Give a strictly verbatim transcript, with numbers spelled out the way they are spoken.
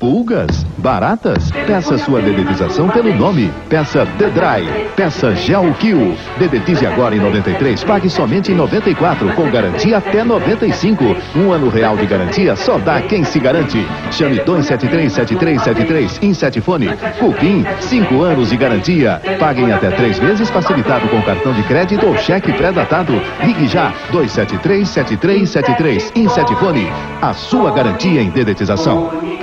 Pulgas? Baratas? Peça sua dedetização pelo nome. Peça The Dry. Peça Gel Kill. Dedetize agora em noventa e três, pague somente em noventa e quatro, com garantia até noventa e cinco. Um ano real de garantia só dá quem se garante. Chame Tom sete três sete três sete três, Insetfone. Cupim, cinco anos de garantia. Paguem até três vezes facilitado com cartão de crédito ou cheque pré-datado. Ligue já, dois sete três sete três sete três, Insetfone. A sua garantia em dedetização.